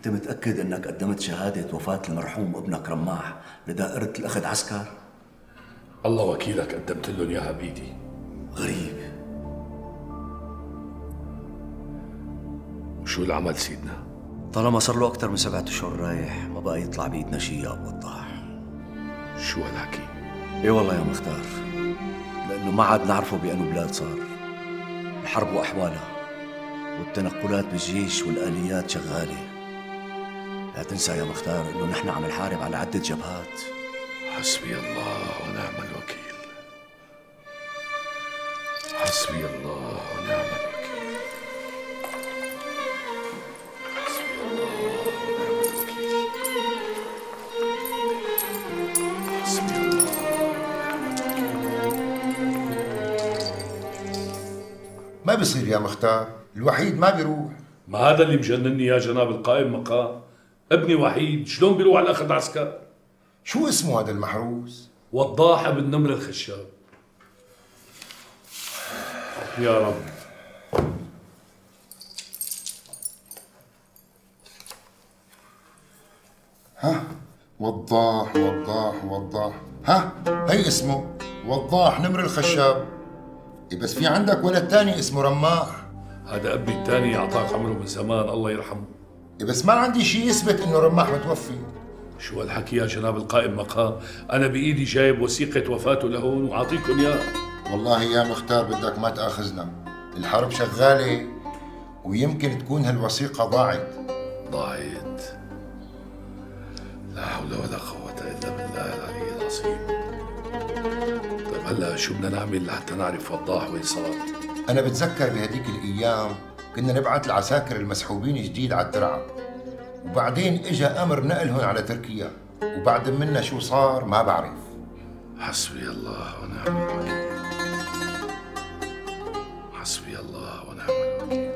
أنت متأكد أنك قدمت شهادة وفاة المرحوم ابنك رماح لدائرة الأخذ عسكر؟ الله وكيلك قدمت لهم إياها بإيدي. غريب. وشو العمل سيدنا؟ طالما صار له أكثر من 7 أشهر رايح ما بقى يطلع بإيدنا شيء يا أبو وضاح. شو هالحكي؟ إيه والله يا مختار، لأنه ما عاد نعرفه بأنه بلاد صار. الحرب وأحوالها والتنقلات بالجيش والآليات شغالة. لا تنسى يا مختار إنه نحن عم نحارب على عدة جبهات. حسبي الله ونعم الوكيل. حسبي الله ونعم الوكيل. حسبي الله ونعم الوكيل. حسبي الله ونعم الوكيل. ما بصير يا مختار، الوحيد ما بيروح. ما هذا اللي مجنني يا جناب القائم مقام. ابني وحيد شلون بيروح على الأخذ عسكر؟ شو اسمه هذا المحروس؟ وضاح بن نمر الخشاب. يا رب. ها وضاح وضاح وضاح، ها هي اسمه وضاح نمر الخشاب. بس في عندك ولد تاني اسمه رماح. هذا ابني الثاني اعطاك عمره من زمان الله يرحمه. بس ما عندي شيء يثبت انه رماح متوفي. شو هالحكي يا جناب القائم مقام؟ انا بايدي جايب وثيقه وفاته لهون واعطيكم اياه. والله يا مختار بدك ما تاخذنا، الحرب شغاله ويمكن تكون هالوثيقه ضاعت. ضاعت؟ لا حول ولا قوه الا بالله العلي العظيم. طيب هلا شو بدنا نعمل لحتى نعرف وضاح وين صار؟ انا بتذكر بهديك الايام كنا نبعث العساكر المسحوبين جديد على الترعه، وبعدين اجى امر نقلهم على تركيا، وبعد منا شو صار ما بعرف. حسبي الله ونعم الوكيل. حسبي الله ونعم الوكيل.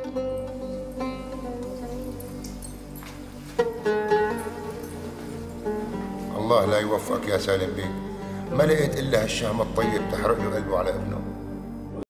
الله لا يوفقك يا سالم بيك، ما لقيت الا هالشهم الطيب تحرق له قلبه على ابنه.